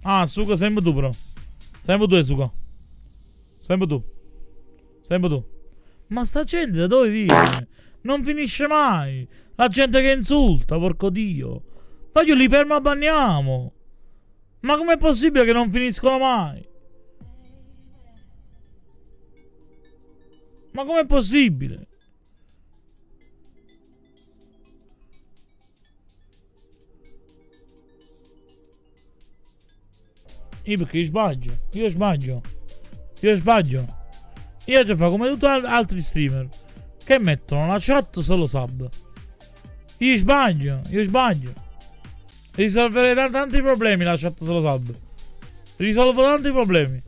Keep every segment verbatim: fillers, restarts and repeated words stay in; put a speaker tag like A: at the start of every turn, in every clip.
A: Ah, Suga, sempre tu però. Sempre tu, Suga. Sempre tu. Sempre tu. Ma sta gente da dove viene? Non finisce mai. La gente che insulta, porco Dio. Ma io li permabanniamo. Ma com'è possibile che non finiscono mai? Ma com'è possibile? Io perché io sbaglio. Io sbaglio. Io sbaglio. Io ci fa come tutti altri streamer che mettono la chat solo sub. Io sbaglio. Io sbaglio. Risolverei t- tanti problemi la chat solo sub. Risolvo tanti problemi.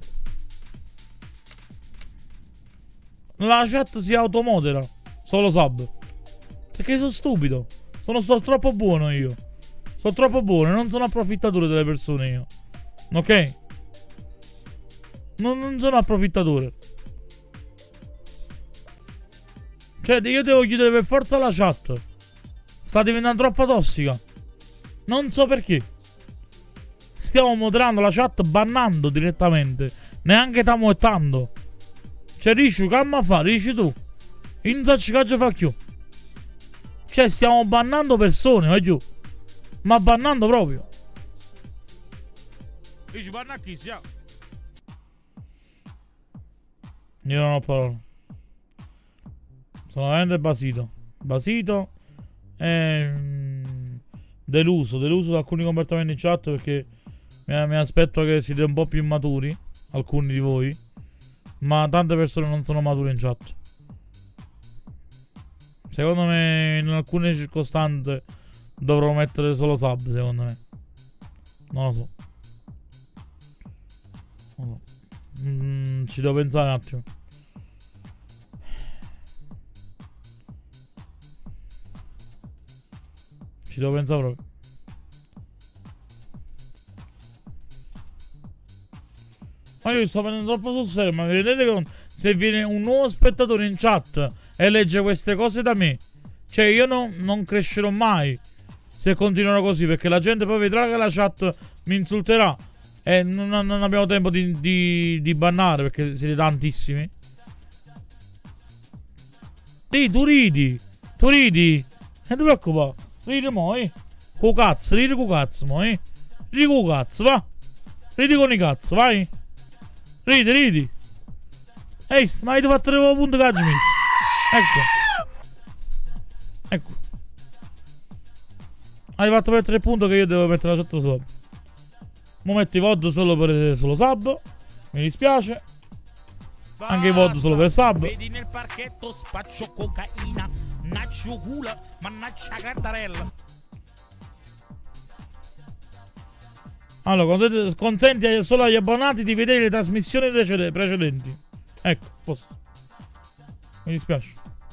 A: La chat si automodera solo sub. Perché sono stupido. Sono, sono troppo buono io. Sono troppo buono. Non sono approfittatore delle persone io. Ok? Non, non sono approfittatore. Cioè io devo chiudere per forza la chat. Sta diventando troppo tossica. Non so perché. Stiamo moderando la chat, bannando direttamente. Neanche tamoettando. Cioè Rishu, calma fa, Rishu tu. Non so che fa più. Cioè stiamo bannando persone, vai giù. Ma bannando proprio. Rishu, banna chi sia. Io non ho parole. Sono veramente basito. Basito. E... deluso. Deluso da alcuni comportamenti in chat perché mi, mi aspetto che siete un po' più maturi. Alcuni di voi. Ma tante persone non sono mature in chat. Secondo me in alcune circostanze dovrò mettere solo sub, secondo me. Non lo so. Non lo so. Mm, ci devo pensare un attimo. Ci devo pensare proprio. Ma io sto prendendo troppo sul serio. Ma vi rendete conto? Se viene un nuovo spettatore in chat e legge queste cose da me, cioè io no, non crescerò mai se continuerò così, perché la gente poi vedrà che la chat mi insulterà e non, non abbiamo tempo di, di, di bannare perché siete tantissimi. Sì, tu ridi. Tu ridi. Non ti preoccupare. Ridi mo, eh. Con cazzo, ridi con cazzo, mo, eh. Ridi con cazzo, va. Ridi con i cazzo, vai. Ridi, ridi. Ehi, ma hai fatto tre punti che oggi mi. Ecco. Ecco. Hai fatto per tre punti che io devo mettere la chat sopra. Mo metti V O D solo per solo sub. Mi dispiace. Anche i V O D solo per sub.
B: Vedi nel parchetto spaccio cocaina. Naccio culo, mannaccia cardarella.
A: Allora, consente, consenti solo agli abbonati di vedere le trasmissioni precede- precedenti. Ecco, posto. Mi dispiace.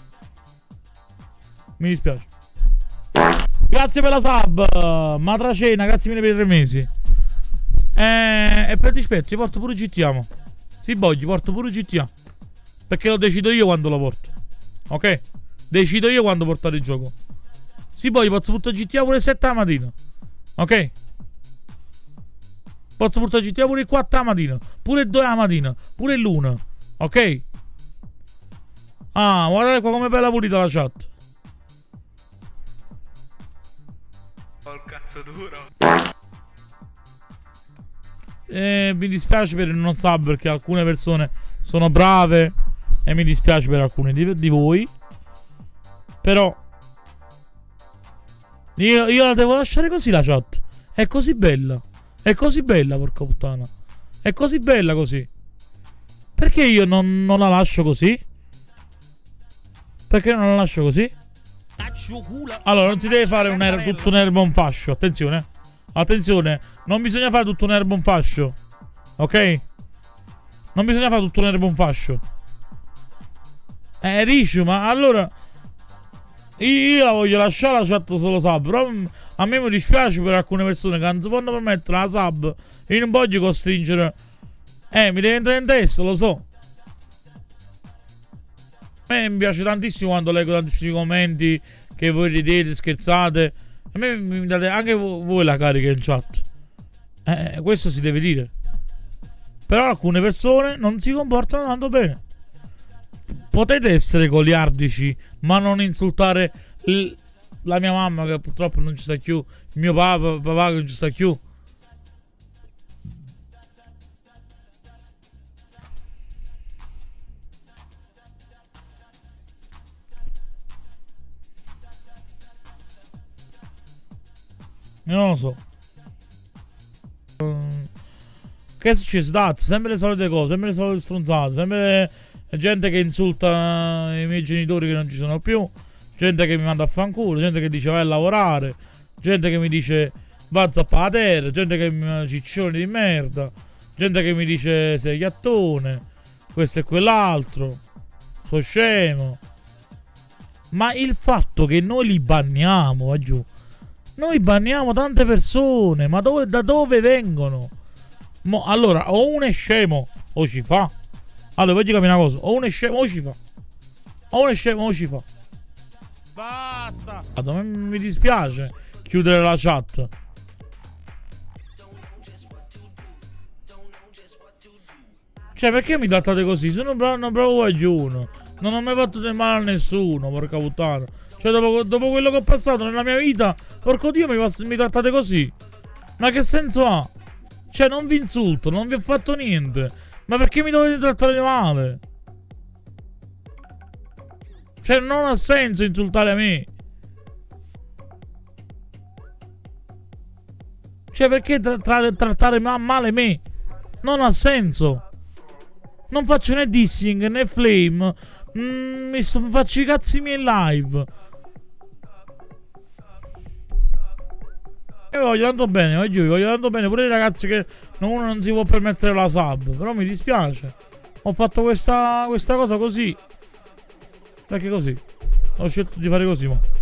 A: Mi dispiace. Grazie per la sub. Matracena, grazie mille per i tre mesi. E, e per dispetto, ti porto pure G T A. Mo. Sì, voglio, porto pure G T A. Perché lo decido io quando lo porto. Ok? Decido io quando portare il gioco. Sì, poi posso portare G T A pure sette la mattina. Ok? Posso portare G T A pure quattro la mattina. Pure due la mattina. Pure l'una. Ok? Ah, guardate qua come è bella pulita la chat.
C: Ho il cazzo duro.
A: Eh, mi dispiace per il non sub perché alcune persone sono brave. E mi dispiace per alcuni di, di voi. Però io, io la devo lasciare così la chat. È così bella. È così bella, porca puttana. È così bella così. Perché io non, non la lascio così? Perché non la lascio così? Allora, non si deve fare un er- tutto un erbo un fascio. Attenzione. Attenzione. Non bisogna fare tutto un erbo un fascio. Ok? Non bisogna fare tutto un erbo un fascio. Eh, Rishu, ma allora io la voglio lasciare la chat solo sub. Però a me mi dispiace per alcune persone che non si possono permettere la sub. Io non voglio costringere. Eh, mi deve entrare in testa, lo so. A me mi piace tantissimo quando leggo tantissimi commenti che voi ridete, scherzate. A me mi date anche voi la carica in chat. Eh, questo si deve dire. Però alcune persone non si comportano tanto bene. Potete essere goliardici, ma non insultare l- la mia mamma che purtroppo non ci sta più, il mio papà, papà che non ci sta più. Io non lo so. Che è successo? Dazzi, sempre le solite cose, sempre le solite stronzate, sempre le... gente che insulta i miei genitori che non ci sono più, gente che mi manda a fanculo, gente che dice vai a lavorare, gente che mi dice va a zappare a terra, gente che mi ciccioni di merda, gente che mi dice sei ghiattone, questo e quell'altro, so scemo. Ma il fatto che noi li banniamo, va giù, noi banniamo tante persone, ma dove, da dove vengono? Mo, allora, o uno è scemo o ci fa. Allora, voglio capire una cosa, o uno è scemo o ci fa. O uno è scemo o ci fa. Basta. Mi dispiace chiudere la chat. Cioè, perché mi trattate così? Sono un bravo, un bravo guaglione. Non ho mai fatto del male a nessuno, porca puttana. Cioè, dopo, dopo quello che ho passato nella mia vita, porco Dio, mi, mi trattate così. Ma che senso ha? Cioè, non vi insulto, non vi ho fatto niente. Ma perché mi dovete trattare male? Cioè, non ha senso insultare me. Cioè, perché tra tra trattare ma male me? Non ha senso. Non faccio né dissing né flame. Mm, mi sto, faccio i cazzi miei in live. Io voglio tanto bene, voglio, voglio tanto bene pure i ragazzi che uno non si può permettere la sub. Però mi dispiace. Ho fatto questa, questa cosa così. Perché così? Ho scelto di fare così, mo.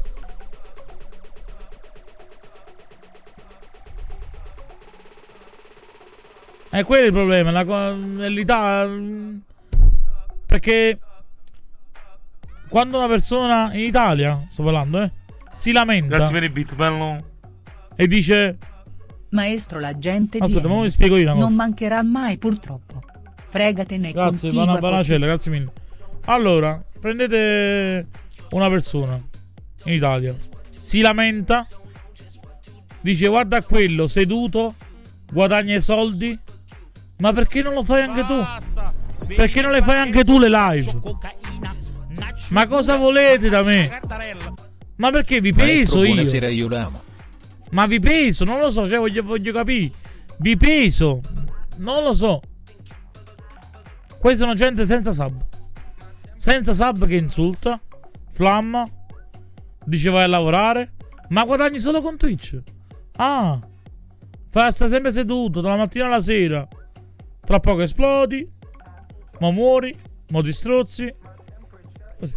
A: E quello è il problema, l'Italia. Perché quando una persona in Italia, sto parlando, eh, si lamenta.
C: Grazie per il beat, bello.
A: E dice:
D: maestro, la gente
A: aspetta,
D: viene.
A: ma vi spiego io una cosa.
D: Non mancherà mai, purtroppo. Fregatene.
A: Grazie, Vanna Banacella, grazie mille. Allora, prendete una persona in Italia, si lamenta, dice guarda quello seduto, guadagna i soldi. Ma perché non lo fai anche tu? Perché non le fai anche tu le live? Ma cosa volete da me? Ma perché vi peso io?
E: Buonasera, io l'amo.
A: Ma vi peso, non lo so, cioè voglio, voglio capire. Vi peso, non lo so. Questi sono gente senza sub. Senza sub che insulta, flamma, dice vai a lavorare, ma guadagni solo con Twitch. Ah, fai, sta sempre seduto dalla mattina alla sera. Tra poco esplodi, mo muori, mo ti strozzi. Così.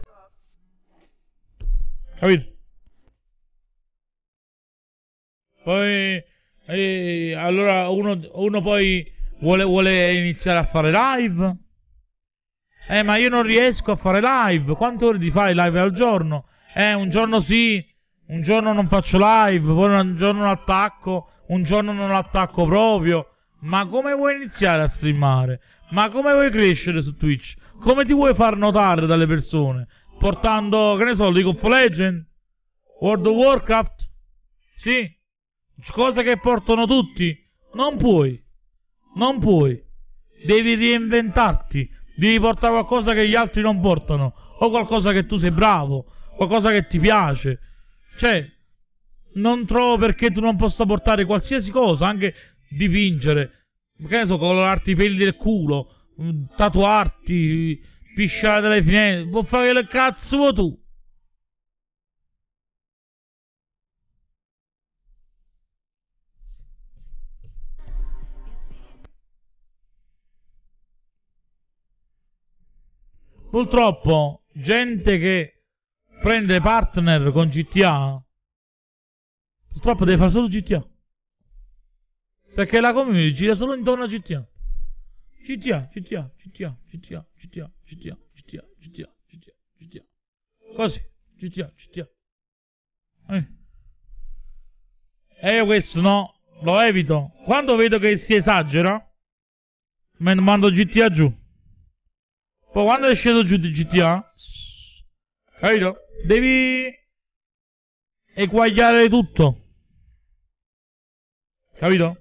A: Capito? Poi eh, allora uno, uno poi vuole, vuole iniziare a fare live. Eh, ma io non riesco a fare live. Quante ore ti fai live al giorno? Eh, un giorno sì, un giorno non faccio live, poi un giorno attacco, un giorno non attacco proprio. Ma come vuoi iniziare a streamare? Ma come vuoi crescere su Twitch? Come ti vuoi far notare dalle persone? Portando, che ne so, League of Legends? World of Warcraft? Sì? Cose che portano tutti? Non puoi. Non puoi. Devi reinventarti. Devi portare qualcosa che gli altri non portano. O qualcosa che tu sei bravo. Qualcosa che ti piace. Cioè, non trovo perché tu non possa portare qualsiasi cosa, anche dipingere, che ne so, colorarti i peli del culo, tatuarti, pisciare dalle finestre, può fare che cazzo vuoi tu. Purtroppo, gente che prende partner con G T A, purtroppo deve fare solo G T A. Perché la community gira solo intorno a G T A. G T A, G T A, G T A, G T A, G T A, G T A, G T A, G T A, G T A, G T A. Così, G T A, G T A. Eh. E io questo no, Lo evito. Quando vedo che si esagera, me ne mando G T A giù. Poi quando è sceso giù di G T A, capito? Devi eguagliare tutto. Capito?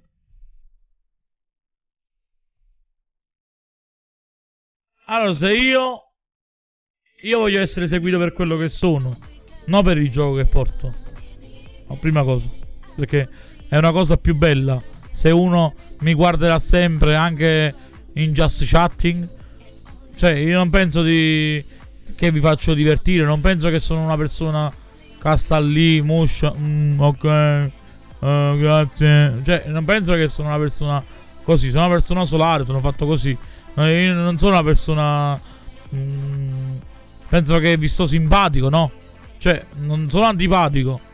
A: Allora, se io... Io voglio essere seguito per quello che sono, non per il gioco che porto. No, prima cosa. Perché è una cosa più bella se uno mi guarderà sempre anche in just chatting. Cioè, io non penso di... che vi faccio divertire. Non penso che sono una persona che sta lì, muscia, mm, ok, uh, grazie. Cioè, non penso che sono una persona così. Sono una persona solare, sono fatto così. Io non sono una persona... Mm, penso che vi sto simpatico, no? Cioè, non sono antipatico.